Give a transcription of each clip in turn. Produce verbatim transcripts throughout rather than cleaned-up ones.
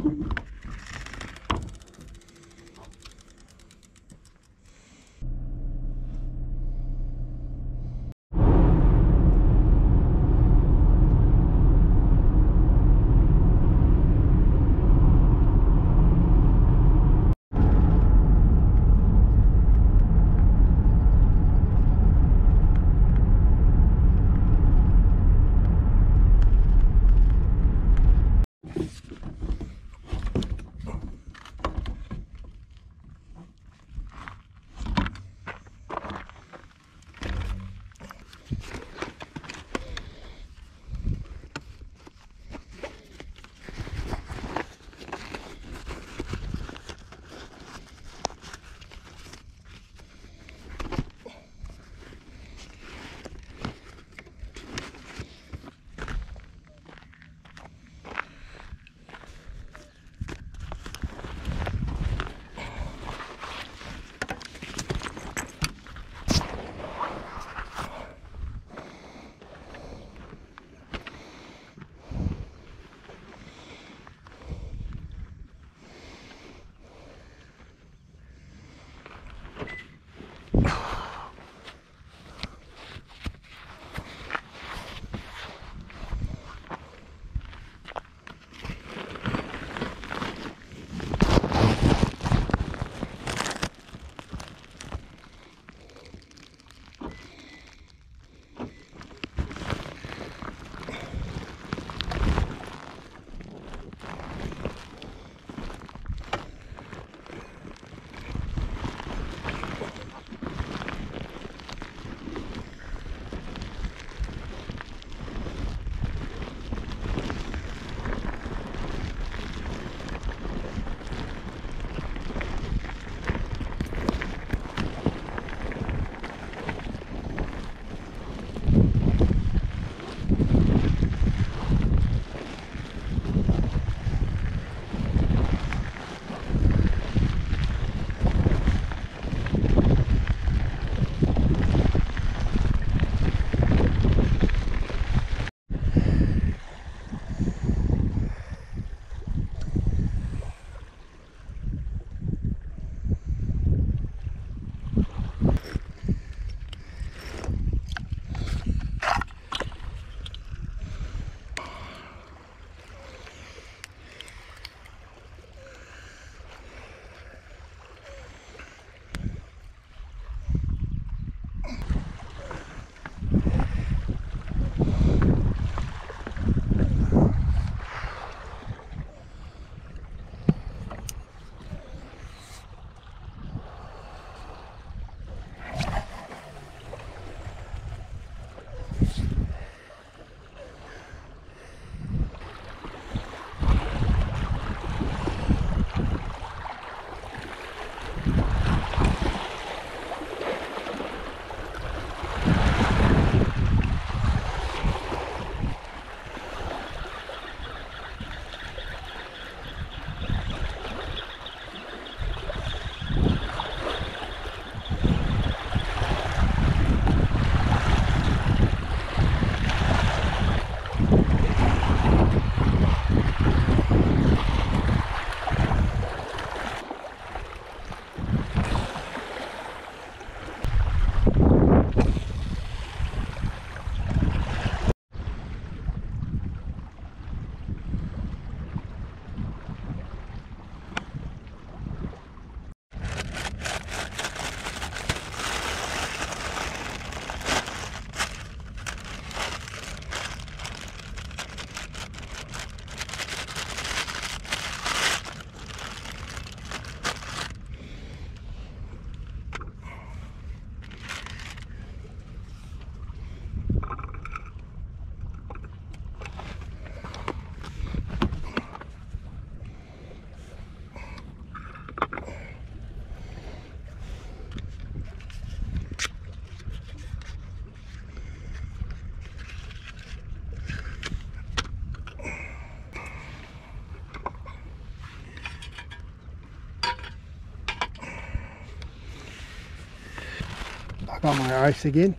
Got my ice again,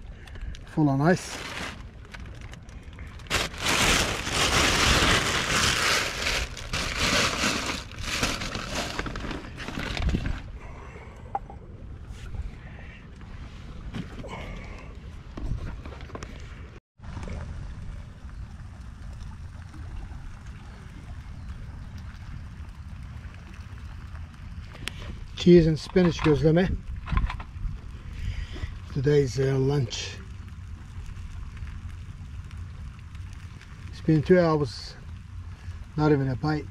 full on ice. cheese and spinach gözleme. Today's uh, lunch. It's been two hours, not even a bite.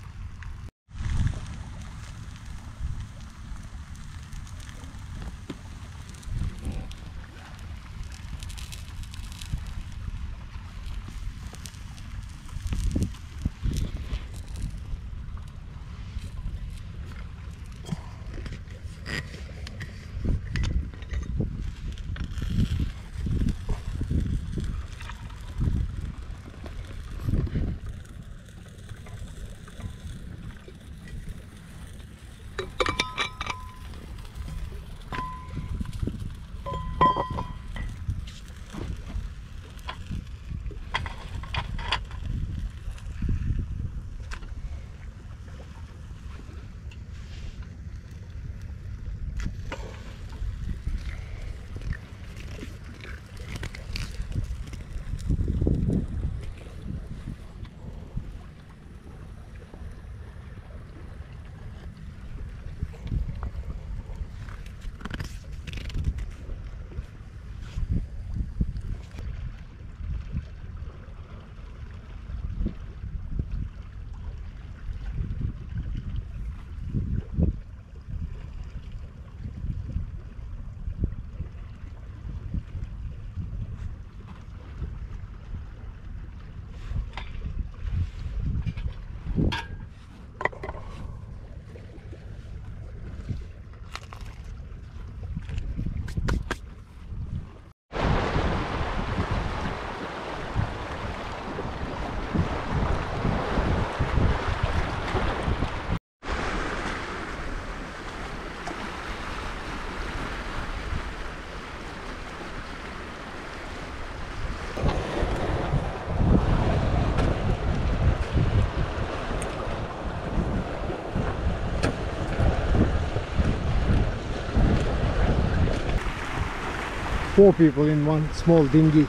Four people in one small dinghy,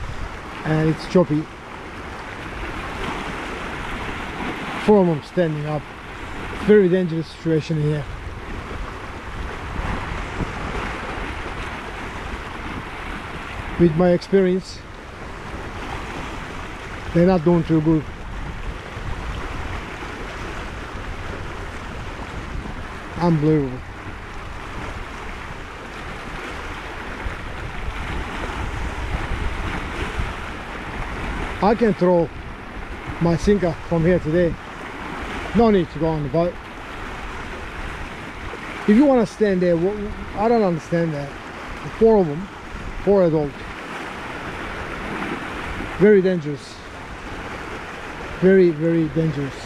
and it's choppy. Four of them standing up. Very dangerous situation here. With my experience, they're not doing too good. Unbelievable. I can throw my sinker from here today. No need to go on the boat. If you want to stand there, I don't understand that. Four of them, four adults. Very dangerous. Very, very dangerous.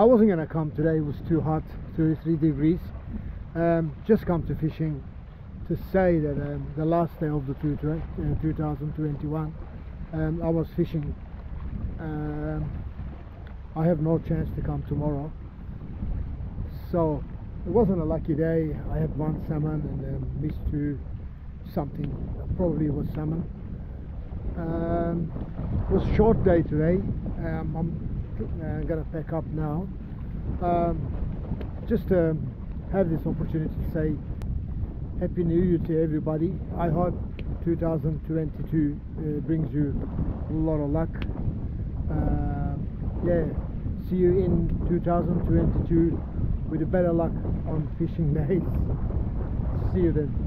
I wasn't gonna come today, it was too hot, thirty-three degrees. Um, just come to fishing to say that um, the last day of the two, uh, two thousand twenty-one um, I was fishing. um, I have no chance to come tomorrow, so it wasn't a lucky day. I had one salmon and um, missed two something, probably was salmon. Um, it was a short day today. um, I'm uh, gonna pack up now, um, just to have this opportunity to say Happy New Year to everybody. I hope two thousand twenty-two uh, brings you a lot of luck. Uh, yeah, see you in two thousand twenty-two with a better luck on fishing days. See you then.